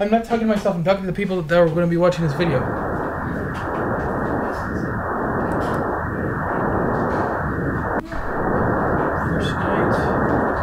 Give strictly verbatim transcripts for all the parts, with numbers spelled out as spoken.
I'm not talking to myself, I'm talking to the people that are going to be watching this video. First night.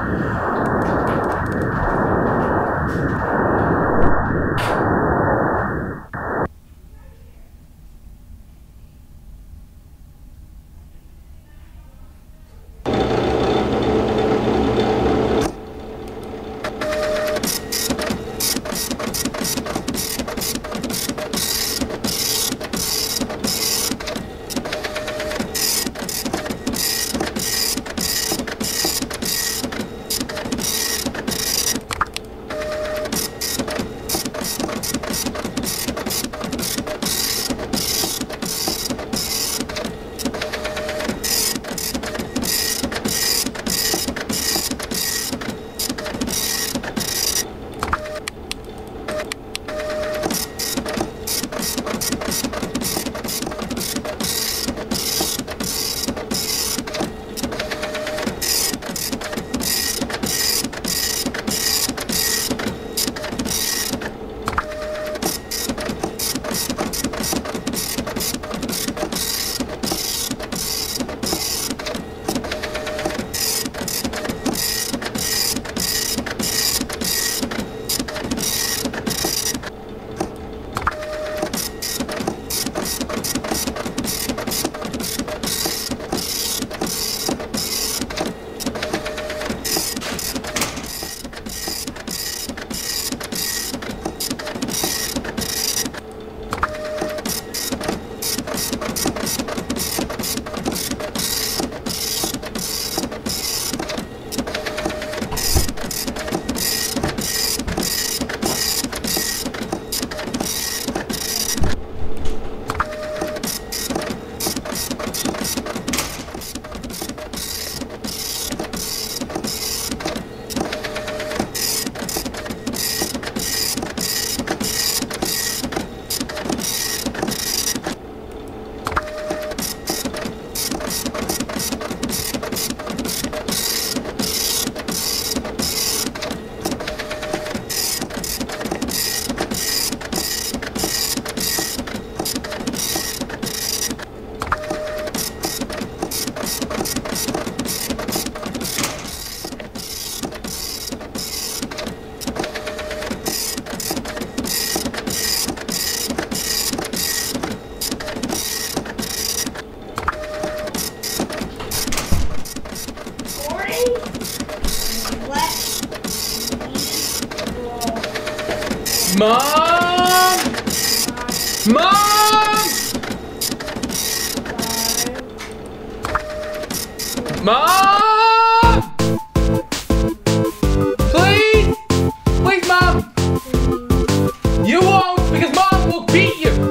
Mom! Mom! Mom! Please! Please, Mom! You won't, because Mom will beat you!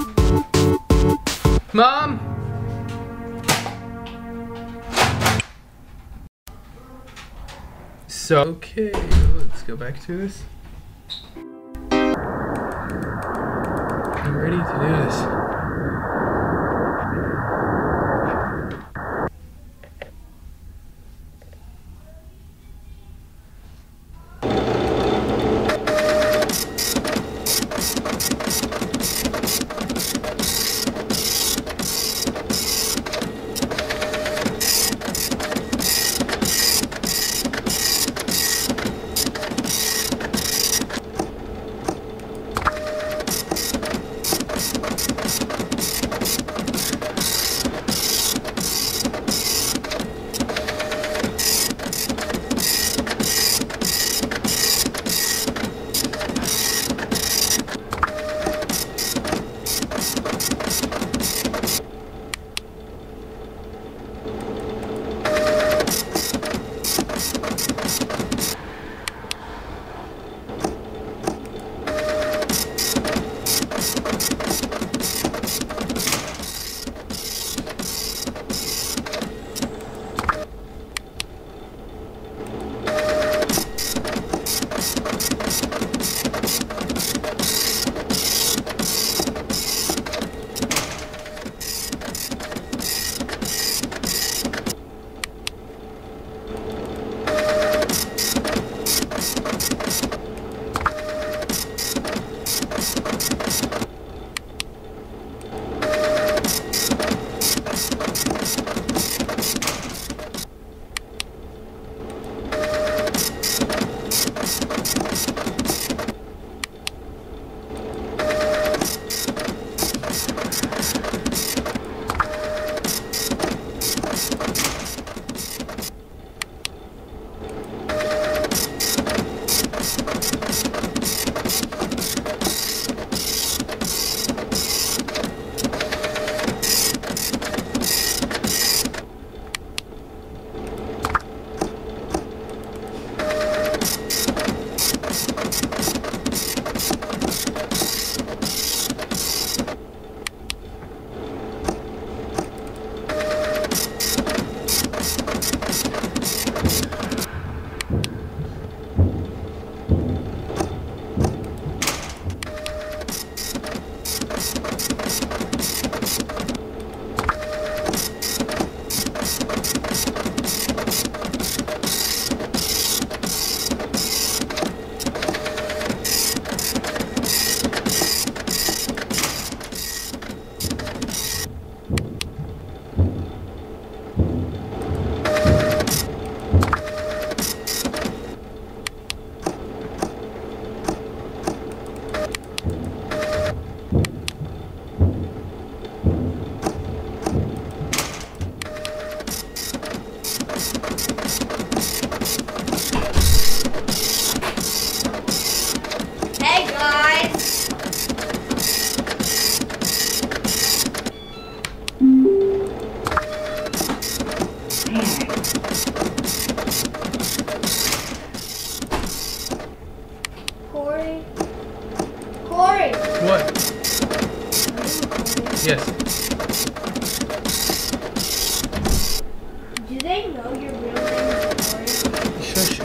Mom? So, okay, let's go back to this. I'm ready to do this.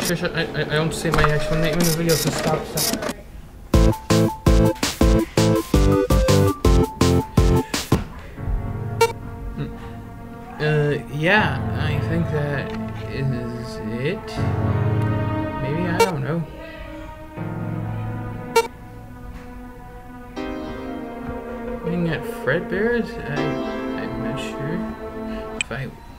shush, I, I, I don't say my actual name in the video, so stop, stop. Uh, yeah, I think that is it. Maybe, I don't know. Looking at fredbears? I, I'm not sure if I